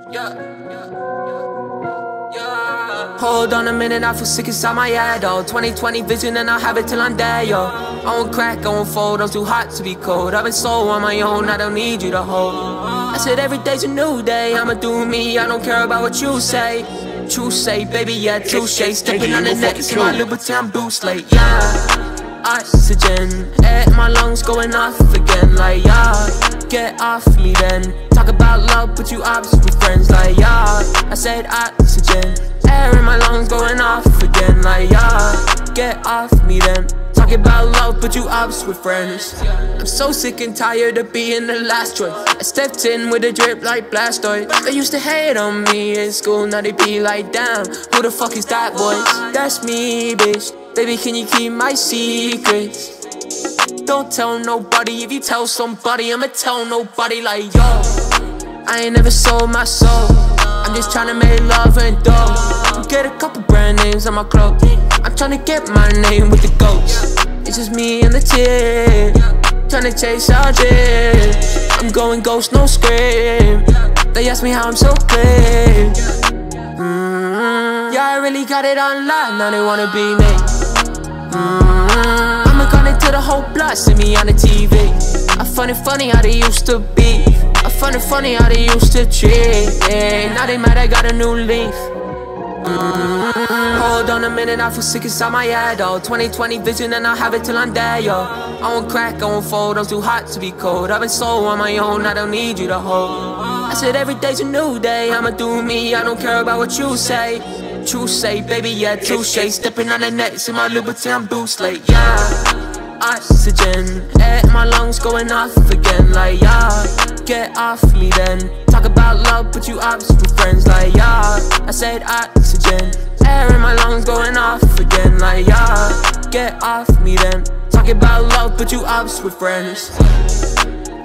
Hold on a minute, I feel sick inside my head, oh 20/20 vision and I'll have it till I'm dead, yo. I won't crack, I won't fold, I'm too hot to be cold. I've been so on my own, I don't need you to hold. I said every day's a new day, I'ma do me, I don't care about what you say. True say, baby, yeah, touche. Stepping on the next in my Louboutin boost, like, yeah. Oxygen, air in my lungs going off again, like, yeah. Get off me then. Talk about love, but you obviously with friends, like, yeah. I said oxygen, air in my lungs going off again, like, yeah. Get off me then. Talk about love, but you obviously with friends. I'm so sick and tired of being the last choice. I stepped in with a drip like Blastoise. They used to hate on me in school, now they be like, damn, who the fuck is that voice? That's me, bitch. Baby, can you keep my secrets? Don't tell nobody, if you tell somebody, I'ma tell nobody, like, yo. I ain't never sold my soul, I'm just tryna make love and dough. Get a couple brand names on my clothes, I'm tryna get my name with the goats. It's just me and the tear, tryna chase our dreams. I'm going ghost, no scream. They ask me how I'm so clean. Yeah, I really got it on lock, now they wanna be me. I'ma gun into the whole block, see me on the TV. I find it funny how they used to be, I find it funny how they used to treat, yeah. Now they mad I got a new leaf. Hold on a minute, I feel sick inside my head, oh 20/20 vision and I'll have it till I'm dead, yo. I won't crack, I won't fold, I'm too hot to be cold. I've been so on my own, I don't need you to hold. I said every day's a new day, I'ma do me, I don't care about what you say. True say, baby, yeah, touche. Stepping on the next in my Louboutin boost, like, yeah. Oxygen, air in my lungs going off again, like, yeah. Get off me then. Talk about love, but you obviously with friends, like, yeah. I said oxygen, air in my lungs going off again, like, yeah. Get off me then. Talk about love, but you obviously with friends.